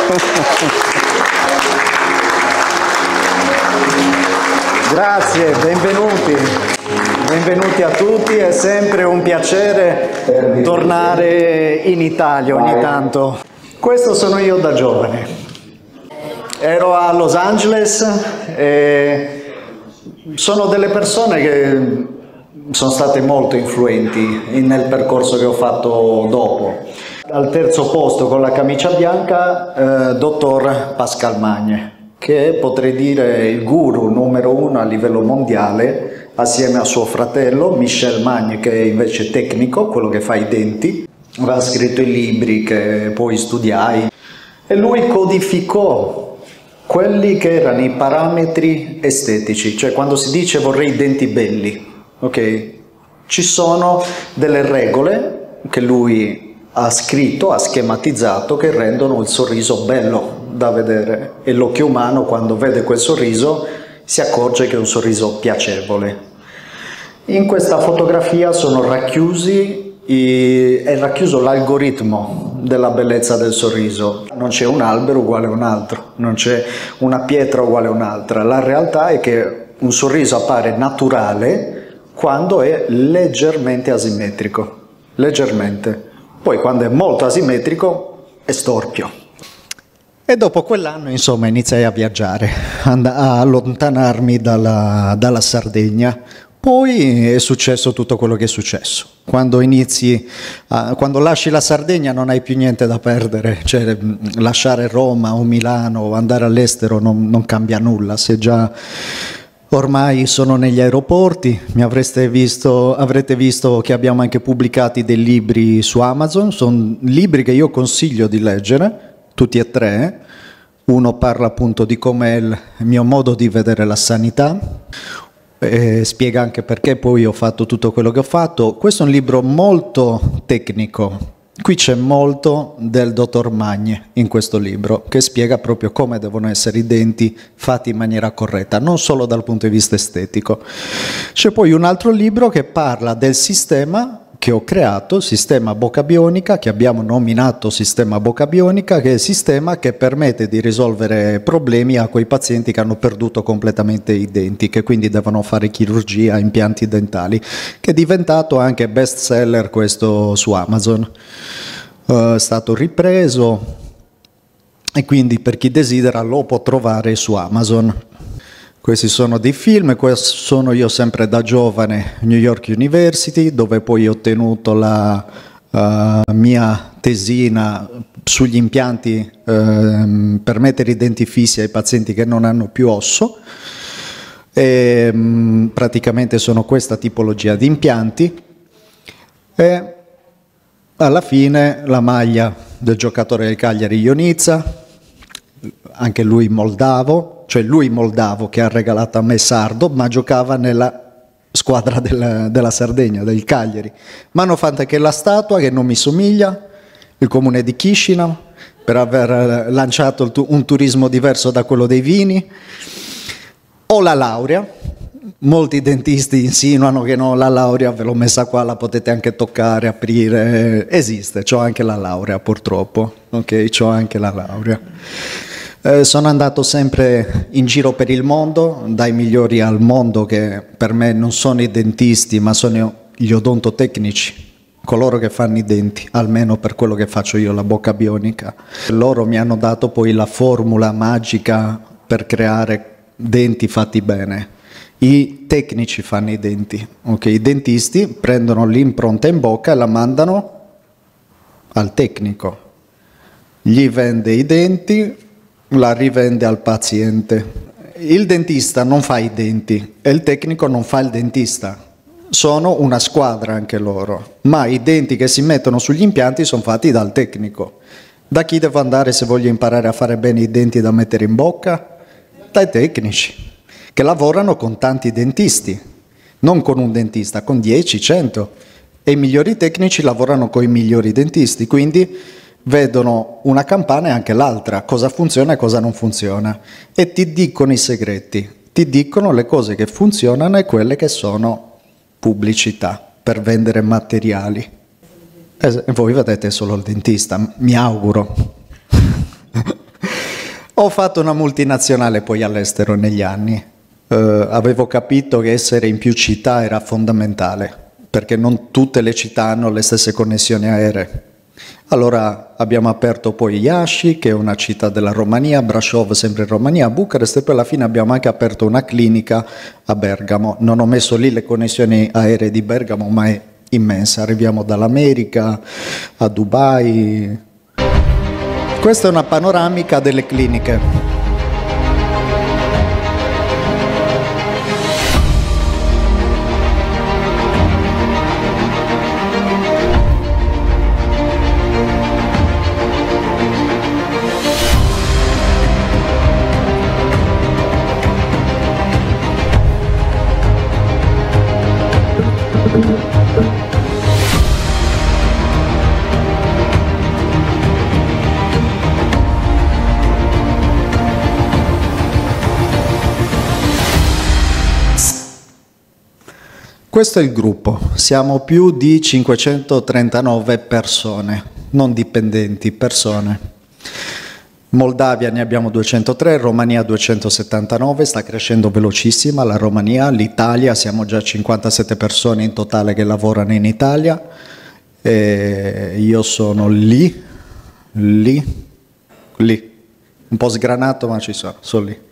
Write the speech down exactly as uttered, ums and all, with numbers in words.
Grazie, benvenuti. Benvenuti a tutti, è sempre un piacere tornare in Italia ogni tanto. Questo sono io da giovane. Ero a Los Angeles e sono delle persone che sono state molto influenti nel percorso che ho fatto dopo. Al terzo posto con la camicia bianca, eh, dottor Pascal Magne, che potrei dire il guru numero uno a livello mondiale, assieme a suo fratello Michel Magne, che è invece tecnico, quello che fa i denti. Aveva scritto i libri che poi studiai e lui codificò quelli che erano i parametri estetici, cioè quando si dice vorrei i denti belli, ok? Ci sono delle regole che lui ha scritto, ha schematizzato, che rendono il sorriso bello da vedere, e l'occhio umano quando vede quel sorriso si accorge che è un sorriso piacevole. In questa fotografia sono racchiusi i, è racchiuso l'algoritmo della bellezza del sorriso. Non c'è un albero uguale a un altro, non c'è una pietra uguale a un'altra. La realtà è che un sorriso appare naturale quando è leggermente asimmetrico, leggermente. Poi quando è molto asimmetrico è storpio. E dopo quell'anno, insomma, iniziai a viaggiare, a allontanarmi dalla, dalla Sardegna. Poi è successo tutto quello che è successo. Quando inizi, a, quando lasci la Sardegna non hai più niente da perdere, cioè lasciare Roma o Milano o andare all'estero non, non cambia nulla, se già ormai sono negli aeroporti. Mi avreste visto, avrete visto che abbiamo anche pubblicati dei libri su Amazon, sono libri che io consiglio di leggere, tutti e tre. Uno parla appunto di com'è il mio modo di vedere la sanità, e spiega anche perché poi ho fatto tutto quello che ho fatto. Questo è un libro molto tecnico, qui c'è molto del dottor Magne in questo libro, che spiega proprio come devono essere i denti fatti in maniera corretta, non solo dal punto di vista estetico. C'è poi un altro libro che parla del sistema che ho creato, il sistema bocca bionica, che abbiamo nominato sistema bocca bionica, che è il sistema che permette di risolvere problemi a quei pazienti che hanno perduto completamente i denti, che quindi devono fare chirurgia, impianti dentali, che è diventato anche best seller questo su Amazon. Uh, è stato ripreso e quindi per chi desidera lo può trovare su Amazon. Questi sono dei film, questo sono io sempre da giovane, New York University, dove poi ho ottenuto la uh, mia tesina sugli impianti uh, per mettere i denti fissi ai pazienti che non hanno più osso. E, um, praticamente sono questa tipologia di impianti. E alla fine la maglia del giocatore del Cagliari Ionizza, anche lui moldavo, cioè lui moldavo che ha regalato a me sardo, ma giocava nella squadra della, della Sardegna, del Cagliari. Mi hanno fatto anche la statua che non mi somiglia, il comune di Chisinau, per aver lanciato un turismo diverso da quello dei vini. Ho la laurea, molti dentisti insinuano che no, la laurea ve l'ho messa qua, la potete anche toccare, aprire, esiste, c'ho anche la laurea purtroppo, ok, c'ho anche la laurea. Eh, sono andato sempre in giro per il mondo, dai migliori al mondo, che per me non sono i dentisti ma sono gli odontotecnici, coloro che fanno i denti, almeno per quello che faccio io, la bocca bionica. Loro mi hanno dato poi la formula magica per creare denti fatti bene. I tecnici fanno i denti, okay? I dentisti prendono l'impronta in bocca e la mandano al tecnico, gli vende i denti, la rivende al paziente. Il dentista non fa i denti e il tecnico non fa il dentista. Sono una squadra anche loro, ma i denti che si mettono sugli impianti sono fatti dal tecnico. Da chi devo andare se voglio imparare a fare bene i denti da mettere in bocca? Dai tecnici, che lavorano con tanti dentisti, non con un dentista, con dieci, cento. E i migliori tecnici lavorano con i migliori dentisti, quindi vedono una campana e anche l'altra, cosa funziona e cosa non funziona, e ti dicono i segreti, ti dicono le cose che funzionano e quelle che sono pubblicità per vendere materiali. E voi vedete solo il dentista, mi auguro. Ho fatto una multinazionale poi all'estero negli anni. Uh, avevo capito che essere in più città era fondamentale, perché non tutte le città hanno le stesse connessioni aeree. Allora abbiamo aperto poi Iași, che è una città della Romania, Brașov sempre in Romania, Bucarest, e poi alla fine abbiamo anche aperto una clinica a Bergamo. Non ho messo lì le connessioni aeree di Bergamo, ma è immensa. Arriviamo dall'America a Dubai. Questa è una panoramica delle cliniche. Questo è il gruppo, siamo più di cinquecentotrentanove persone, non dipendenti, persone. Moldavia ne abbiamo duecentotre, Romania duecentosettantanove, sta crescendo velocissima la Romania, l'Italia siamo già cinquantasette persone in totale che lavorano in Italia, e io sono lì, lì, lì, un po' sgranato ma ci sono, sono lì.